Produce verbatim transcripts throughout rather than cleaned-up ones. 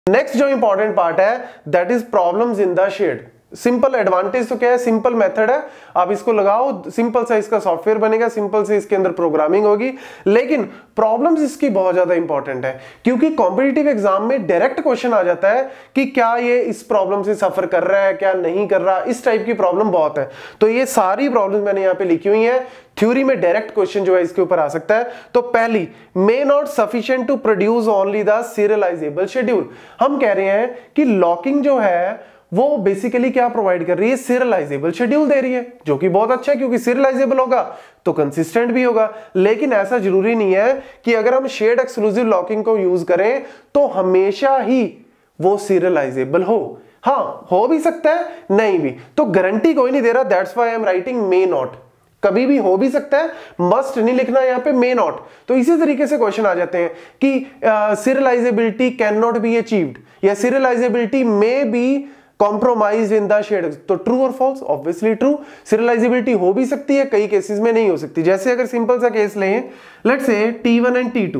Next जो important part है that is problems in the shared. Simple advantage तो क्या है, सिंपल मेथड है, आप इसको लगाओ, सिंपल सा इसका सॉफ्टवेयर बनेगा, सिंपल से इसके अंदर प्रोग्रामिंग होगी। लेकिन प्रॉब्लम्स इसकी बहुत ज्यादा इंपॉर्टेंट है क्योंकि कॉम्पिटिटिव एग्जाम में डायरेक्ट क्वेश्चन आ जाता है कि क्या ये इस प्रॉब्लम से सफर कर रहा है, क्या नहीं कर रहा, इस टाइप की प्रॉब्लम बहुत है। तो ये सारी प्रॉब्लम मैंने यहाँ पे लिखी हुई है, थ्योरी में डायरेक्ट क्वेश्चन जो है इसके ऊपर आ सकता है। तो पहली, may not sufficient to produce only the serializable schedule. हम कह रहे हैं कि लॉकिंग जो है वो बेसिकली क्या प्रोवाइड कर रही है, सीरियलाइजेबल शेड्यूल दे रही है, जो कि बहुत अच्छा है क्योंकि सीरियलाइजेबल होगा तो कंसिस्टेंट भी होगा। लेकिन ऐसा जरूरी नहीं है कि अगर हम शेड एक्सक्लूसिव लॉकिंग को यूज करें तो हमेशा ही वो सीरियलाइजेबल हो। हाँ, हो भी सकता है, नहीं भी, तो गारंटी कोई नहीं दे रहा। That's why I am writing may not, कभी भी हो भी सकता है, मस्ट नहीं लिखना यहाँ पे, मे नॉट। तो इसी तरीके से क्वेश्चन आ जाते हैं कि serializability can not be achieved या serializability may be compromise in the shared. तो ट्रू और फॉल्स, ऑब्वियसली ट्रू। सीरियलाइजेबिलिटी हो भी सकती है, कई केसेस में नहीं हो सकती। जैसे अगर सिंपल सा केस लें, let's say T one and T two,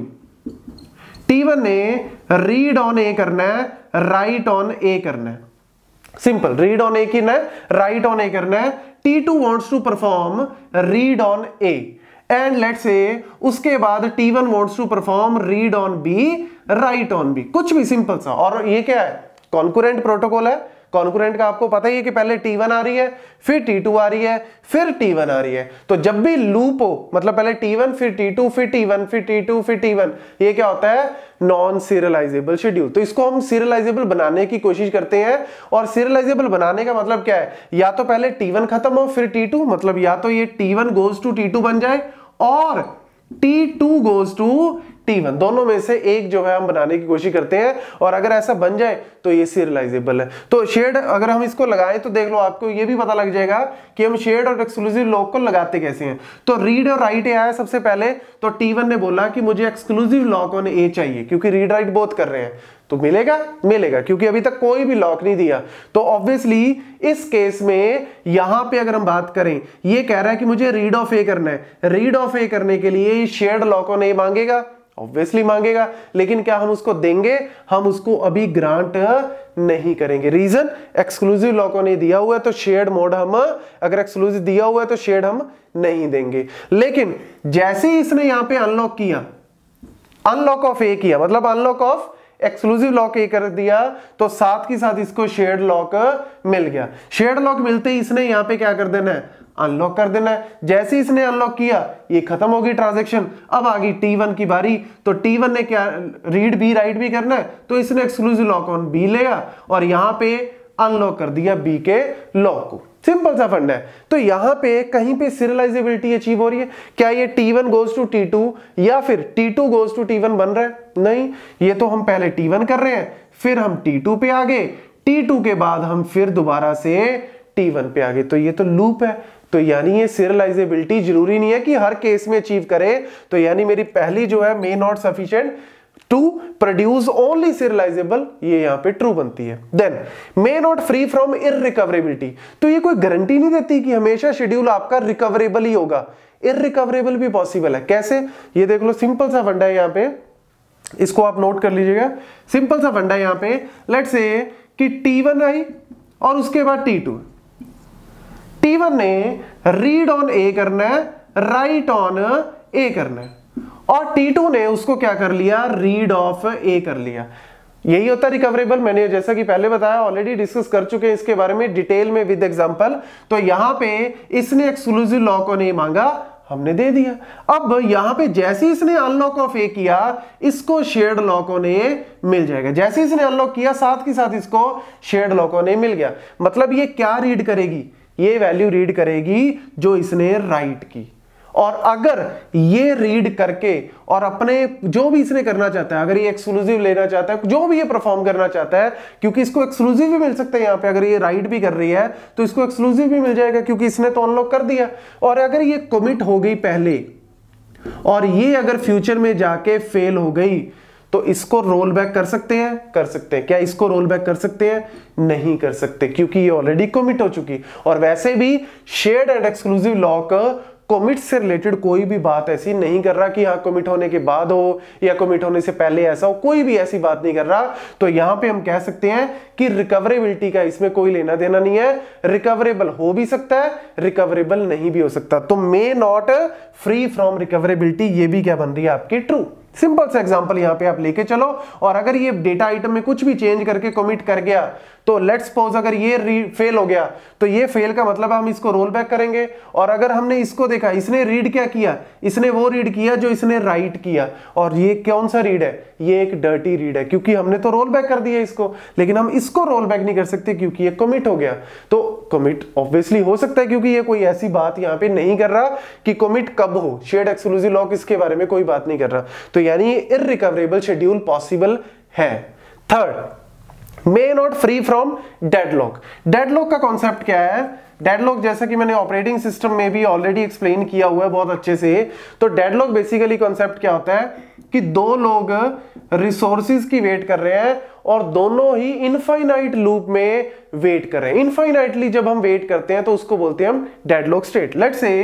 T one ने रीड ऑन ए करना है, राइट ऑन ए करना है। सिंपल, रीड ऑन ए करना है, राइट ऑन ए करना है। T two wants to perform read on A and let's say उसके बाद T one wants to perform read on B, write on B, कुछ भी सिंपल सा। और ये क्या है, कॉन्करेंट प्रोटोकॉल है। कॉन्करेंट का आपको पता ही है कि पहले टी वन आ रही है, फिर टी टू आ रही है, फिर टी वन आ रही है। तो जब भी लूप हो, मतलब पहले टी वन फिर टी टू फिर टी वन फिर टी टू फिर टी वन, ये क्या होता है, नॉन सीरियलाइजेबल शेड्यूल। तो इसको हम सीरियलाइजेबल बनाने की कोशिश करते हैं। और सीरियलाइजेबल बनाने का मतलब क्या है, या तो पहले टी वन खत्म हो फिर टी टू, मतलब या तो ये T one goes to T two बन जाए और T two goes to T one, दोनों में से एक जो है हम बनाने की कोशिश करते हैं। और अगर ऐसा बन जाए तो ये सीरियलाइजेबल है। तो शेड अगर हम इसको लगाएं तो देख लो, आपको ये भी पता लग जाएगा कि हम शेड और एक्सक्लूसिव लॉक को लगाते कैसे हैं। तो रीड और राइट ए आया सबसे पहले, तो टी वन ने बोला कि मुझे एक्सक्लूसिव लॉक ऑन ए चाहिए क्योंकि रीड राइट बोथ कर रहे हैं। तो मिलेगा मिलेगा क्योंकि अभी तक कोई भी लॉक नहीं दिया। तो ऑब्वियसली इस केस में यहां पे अगर हम बात करें, ये कह रहा है कि मुझे रीड ऑफ ए करना है, रीड ऑफ ए करने के लिए शेयर्ड लॉक ऑन ए मांगेगा, ऑब्वियसली मांगेगा। लेकिन क्या हम उसको देंगे, हम उसको अभी ग्रांट नहीं करेंगे। Reason, exclusive lock on A दिया हुआ है तो शेयर्ड मोड हम, अगर एक्सक्लूसिव दिया हुआ है तो शेयर्ड हम नहीं देंगे। लेकिन जैसे ही इसने यहां पे अनलॉक किया, अनलॉक ऑफ ए किया, मतलब unlock of exclusive lock A कर दिया, तो साथ के साथ इसको शेयर्ड लॉक मिल गया। शेयर्ड लॉक मिलते ही इसने यहां पे क्या कर देना है, अनलॉक कर देना है। जैसे इसने अनलॉक किया, ये खत्म होगी ट्रांजैक्शन। अब आ गई टी वन की बारी, तो टी वन ने क्या, रीड बी राइट भी करना है, तो इसने एक्सक्लूसिव लॉक ऑन बी लेगा और यहां पे अनलॉक कर दिया बी के लॉक को। सिंपल सा फंड है। तो यहां पे कहीं पे सीरियलाइजेबिलिटी अचीव हो रही है क्या, ये T one goes to T two या फिर T two goes to T one बन रहा है, नहीं। ये तो हम पहले टी वन कर रहे हैं, फिर हम टी टू पे आ गए, टी टू के बाद हम फिर दोबारा से टी वन पे आ गए। तो ये तो लूप है। तो यानी ये सीरियलाइजेबिलिटी जरूरी नहीं है कि हर केस में अचीव करे। तो यानी मेरी पहली जो है, may not sufficient to produce only serializable, ये यहां पे ट्रू बनती है। Then may not free from irrecoverability, तो ये कोई गारंटी नहीं देती कि हमेशा शेड्यूल आपका रिकवरेबल ही होगा। इररिकवरेबल भी पॉसिबल है। कैसे, ये देख लो, सिंपल सा फंडा है यहां पे, इसको आप नोट कर लीजिएगा। सिंपल सा फंडा है यहां पे, लेट्स से कि टी वन आई और उसके बाद टी टू, टी वन ने रीड ऑन ए करना है, राइट ऑन ए करना है, और टी टू ने उसको क्या कर लिया, रीड ऑफ ए कर लिया। यही होता है रिकवरेबल। मैंने जैसा कि पहले बताया, ऑलरेडी डिस्कस कर चुके हैं इसके बारे में डिटेल में विद एग्जांपल। तो यहां पे इसने एक्सक्लूसिव लॉक ऑन ए मांगा, हमने दे दिया। अब यहां पे जैसे इसने अनलॉक ऑफ ए किया, इसको शेयर्ड लॉक ऑन ए मिल जाएगा। जैसे इसने अनलॉक किया, साथ के साथ इसको शेयर्ड लॉक ऑन ए मिल गया। मतलब ये क्या रीड करेगी, ये वैल्यू रीड करेगी जो इसने राइट की। और अगर ये रीड करके और अपने जो भी इसने करना चाहता है, अगर ये एक्सक्लूसिव लेना चाहता है, जो भी ये परफॉर्म करना चाहता है, क्योंकि इसको एक्सक्लूसिव भी मिल सकता है यहां पे, अगर ये राइट भी कर रही है तो इसको एक्सक्लूसिव भी मिल जाएगा क्योंकि इसने तो अनलॉक कर दिया। और अगर ये कमिट हो गई पहले और ये अगर फ्यूचर में जाके फेल हो गई, तो इसको रोल बैक कर सकते हैं, कर सकते हैं। क्या इसको रोल बैक कर सकते हैं, नहीं कर सकते, क्योंकि ये ऑलरेडी कमिट हो चुकी। और वैसे भी shared and exclusive lock commit से रिलेटेड कोई भी बात ऐसी नहीं कर रहा कि हाँ कमिट होने के बाद हो या कमिट होने से पहले ऐसा हो, कोई भी ऐसी बात नहीं कर रहा। तो यहां पे हम कह सकते हैं कि रिकवरेबिलिटी का इसमें कोई लेना देना नहीं है। रिकवरेबल हो भी सकता है, रिकवरेबल नहीं भी हो सकता। तो may not free from recoverability, ये भी क्या बन रही है आपकी ट्रू। सिंपल सा एग्जांपल यहां पे आप लेके चलो, और अगर ये डेटा आइटम में कुछ भी चेंज करके कमिट कर गया तो लेट्स सपोज अगर ये फेल हो गया तो ये फेल का मतलब हम इसको रोल बैक करेंगे। और अगर हमने इसको देखा, इसने रीड क्या किया, इसने वो रीड किया जो इसने राइट किया, और ये कौन सा रीड है, ये एक डर्टी रीड है क्योंकि हमने तो रोल बैक कर दिया इसको, लेकिन हम इसको रोल बैक नहीं कर सकते क्योंकि ये कमिट हो गया। तो कमिट ऑब्वियसली हो सकता है क्योंकि ये कोई ऐसी बात यहां पे नहीं कर रहा कि कमिट कब हो, शेयर्ड एक्सक्लूसिव लॉक इसके बारे में कोई बात नहीं कर रहा। तो यानी इररिकवरेबल शेड्यूल पॉसिबल है। Third, may not free from deadlock. Deadlock का कॉन्सेप्ट क्या है? डेडलॉक जैसा कि मैंने ऑपरेटिंग सिस्टम में भी ऑलरेडी एक्सप्लेन किया हुआ है बहुत अच्छे से। तो डेडलॉक बेसिकली कॉन्सेप्ट क्या होता है कि दो लोग रिसोर्सेज की वेट कर रहे हैं और दोनों ही इनफाइनाइट लूप में वेट कर रहे हैं। इनफाइनाइटली जब हम वेट करते हैं तो उसको बोलते हैं हम deadlock state. Let's say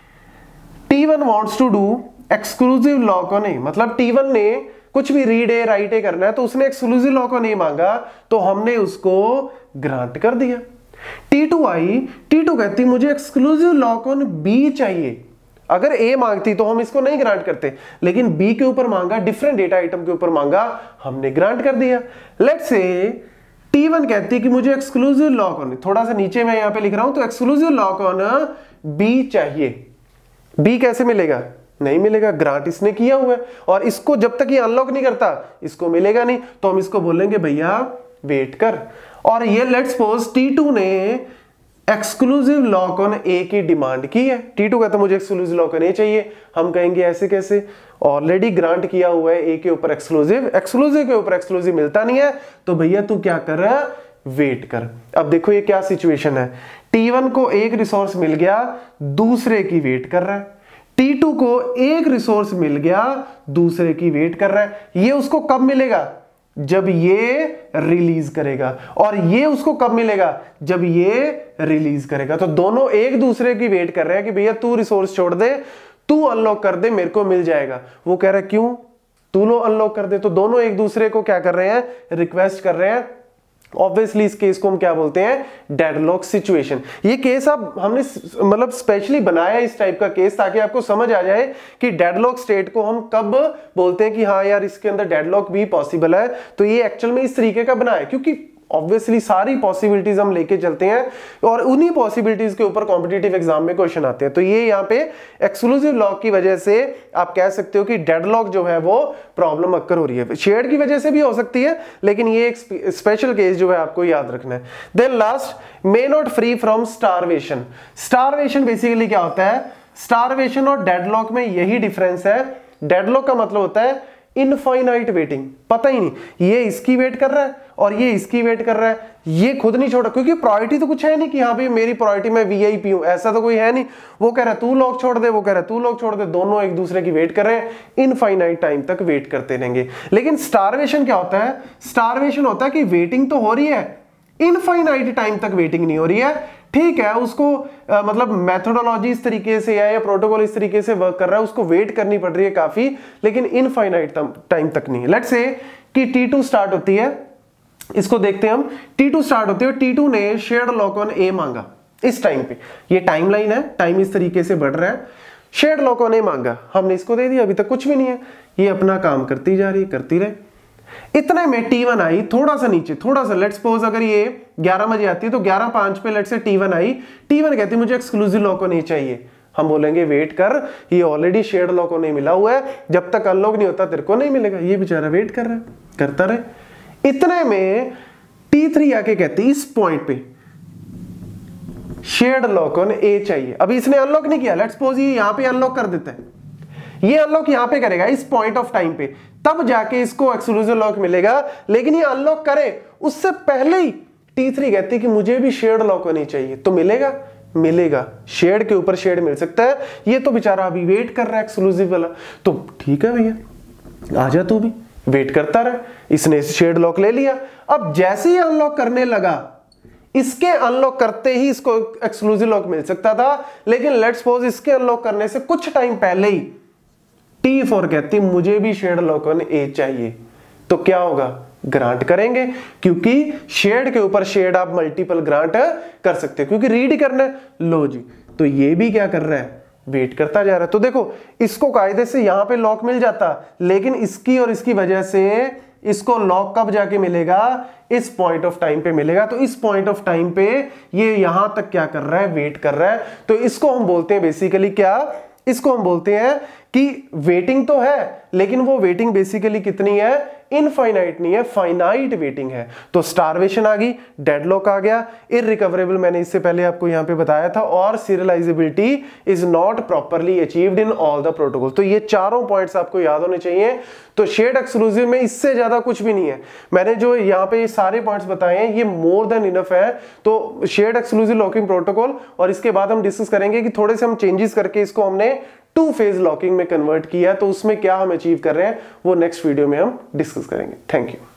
T one wants to do exclusive lock on A, मतलब टी वन ने कुछ भी रीड है राइट है करना है तो उसने एक्सक्लूसिव लॉक ऑन ए मांगा तो हमने उसको ग्रांट कर दिया। टी टू आई, टी टू कहती मुझे एक्सक्लूसिव लॉक ऑन बी चाहिए। अगर ए मांगती तो हम इसको नहीं ग्रांट करते, लेकिन बी के ऊपर मांगा, डिफरेंट डेटा आइटम के ऊपर मांगा, हमने ग्रांट कर दिया। लेट्स से टी वन कहती कि मुझे एक्सक्लूसिव लॉक ऑन, थोड़ा सा नीचे मैं यहां पे लिख रहा हूं, तो एक्सक्लूसिव लॉक ऑन बी चाहिए। बी कैसे मिलेगा? नहीं मिलेगा, ग्रांट इसने किया हुआ है, और इसको जब तक ये अनलॉक नहीं करता इसको मिलेगा नहीं। तो हम इसको बोलेंगे भैया वेट कर। और ये लेट्स सपोज टी टू ने एक्सक्लूसिव लॉक ऑन ए की डिमांड की है। टी टू कहता मुझे एक्सक्लूसिव लॉक ऑन ए चाहिए, हम कहेंगे ऐसे कैसे, ऑलरेडी ग्रांट किया हुआ है ए के ऊपर एक्सक्लूसिव, एक्सक्लूसिव के ऊपर एक्सक्लूसिव मिलता नहीं है, तो भैया तू क्या कर रहा है, वेट कर। अब देखो ये क्या सिचुएशन है, टी वन को एक रिसोर्स मिल गया, दूसरे की वेट कर रहा है। टी टू को एक रिसोर्स मिल गया, दूसरे की वेट कर रहा है। ये उसको कब मिलेगा? जब ये रिलीज करेगा। और ये उसको कब मिलेगा? जब ये रिलीज करेगा। तो दोनों एक दूसरे की वेट कर रहे हैं कि भैया तू रिसोर्स छोड़ दे, तू अनलॉक कर दे, मेरे को मिल जाएगा। वो कह रहा है क्यों, तू लो अनलॉक कर दे। तो दोनों एक दूसरे को क्या कर रहे हैं, रिक्वेस्ट कर रहे हैं। ऑब्वियसली इस केस को हम क्या बोलते हैं, डेडलॉक सिचुएशन। ये केस अब हमने मतलब स्पेशली बनाया इस टाइप का केस ताकि आपको समझ आ जाए कि डेडलॉक स्टेट को हम कब बोलते हैं कि हाँ यार इसके अंदर डेडलॉक भी पॉसिबल है। तो ये एक्चुअल में इस तरीके का बना है क्योंकि ऑब्वियसली सारी पॉसिबिलिटीज हम लेके चलते हैं और उन्हीं पॉसिबिलिटीज के ऊपर कॉम्पिटिटिव एग्जाम में क्वेश्चन आते हैं। तो ये यहाँ पे एक्सक्लूसिव लॉक की वजह से आप कह सकते हो कि डेडलॉक जो है वो प्रॉब्लम अक्कर हो रही है। शेयर्ड की वजह से भी हो सकती है, लेकिन ये एक स्पेशल केस जो है आपको याद रखना है। Then last, may not free from starvation. Starvation basically क्या होता है, स्टारवेशन और डेडलॉक में यही डिफरेंस है। डेडलॉक का मतलब होता है इनफाइनाइट वेटिंग, पता ही नहीं ये इसकी वेट कर रहा है और ये इसकी वेट कर रहा है, ये खुद नहीं छोड़ा क्योंकि प्रायोरिटी तो कुछ है नहीं कि हाँ भाई मेरी प्रायोरिटी में वीआईपी हूं, ऐसा तो कोई है नहीं। वो कह रहा है तू लॉक छोड़ दे, वो कह रहा है तू लॉक छोड़ दे, दोनों एक दूसरे की वेट कर रहे हैं, इनफाइनाइट टाइम तक वेट करते रहेंगे। लेकिन स्टारवेशन क्या होता है, स्टारवेशन होता है कि वेटिंग तो हो रही है, इनफाइनाइट टाइम तक वेटिंग नहीं हो रही है। ठीक है, उसको आ, मतलब मेथोडोलॉजी इस तरीके से या, या प्रोटोकॉल इस तरीके से वर्क कर रहा है, उसको वेट करनी पड़ रही है काफी, लेकिन इनफाइनाइट टाइम तक नहीं है। लेट्स से कि टी टू स्टार्ट होती है, इसको देखते हैं हम, टी टू स्टार्ट होती है, टी टू ने शेयर्ड लॉक ऑन ए मांगा इस टाइम पे, ये टाइमलाइन है, टाइम इस तरीके से बढ़ रहा है, शेयर्ड लॉक ऑन ए मांगा, हमने इसको दे दिया, अभी तक कुछ भी नहीं है, ये अपना काम करती जा रही है, करती रहे। इतने में टी वन आई, थोड़ा सा नीचे, थोड़ा सा लेट्स सपोज अगर ये ग्यारह बजे आती है तो ग्यारह पांच पे लेट्स से टी वन आई, टी वन कहती है मुझे एक्सक्लूसिव लॉक ऑन ए चाहिए, हम बोलेंगे वेट कर, ये already shared lock on A मिला हुआ है, जब तक अनलॉक नहीं होता तेरे को नहीं मिलेगा। ये बेचारा वेट कर रहा है, करता रहे। इतने में टी थ्री आके कहती इस पॉइंट पे शेयर्ड लॉक ऑन ए चाहिए, अभी इसने अनलॉक नहीं किया, लेट्स सपोज ये यहां पे अनलॉक कर देता है, ये अनलॉक यहां पे करेगा इस पॉइंट ऑफ टाइम पे, तब जाके इसको एक्सक्लूसिव लॉक मिलेगा। लेकिन ये अनलॉक करे उससे पहले ही टी थ्री कहती कि मुझे भी शेयर्ड लॉक होनी चाहिए, तो मिलेगा, मिलेगा, शेयर्ड के ऊपर शेयर्ड मिल सकता है। ये तो बेचारा अभी वेट कर रहा है एक्सक्लूसिव वाला, तो ठीक है भैया आजा तू भी, वेट करता रहा, इसने शेयर्ड लॉक ले लिया। अब जैसे ही अनलॉक करने लगा, इसके अनलॉक करते ही इसको एक्सक्लूसिव लॉक मिल सकता था, लेकिन लेट्स सपोज इसके अनलॉक करने से कुछ टाइम पहले ही टी फोर कहती मुझे भी शेड लॉक ऑन ए चाहिए, तो क्या होगा, ग्रांट करेंगे, क्योंकि शेड के ऊपर शेड आप मल्टीपल ग्रांट कर सकते हैं, क्योंकि रीड करना है। लो जी, तो ये भी क्या कर रहा है, वेट करता जा रहा है। तो देखो इसको कायदे से यहां पे लॉक मिल जाता, लेकिन इसकी और इसकी वजह से इसको लॉक कब जाके मिलेगा, इस पॉइंट ऑफ टाइम पे मिलेगा। तो इस पॉइंट ऑफ टाइम पे ये यहां तक क्या कर रहा है, वेट कर रहा है। तो इसको हम बोलते हैं बेसिकली क्या, इसको हम बोलते हैं कि वेटिंग तो है, लेकिन वो वेटिंग बेसिकली कितनी है, इनफाइनाइट नहीं है, फाइनाइट वेटिंग है। तो स्टारवेशन आ गई, डेडलॉक आ गया, इररिकवरेबल मैंने इससे पहले आपको यहां पे बताया था, और serializability is not properly achieved in all the protocol. तो ये चारों पॉइंट्स आपको याद होने चाहिए। तो शेड एक्सक्लूसिव में इससे ज्यादा कुछ भी नहीं है, मैंने जो यहाँ पे ये सारे पॉइंट्स बताए हैं ये मोर देन इनफ है। तो शेड एक्सक्लूसिव लॉकिंग प्रोटोकॉल, और इसके बाद हम डिस्कस करेंगे कि थोड़े से हम चेंजेस करके इसको हमने टू फेज लॉकिंग में कन्वर्ट किया, तो उसमें क्या हम अचीव कर रहे हैं वो नेक्स्ट वीडियो में हम डिस्कस करेंगे। Thank you.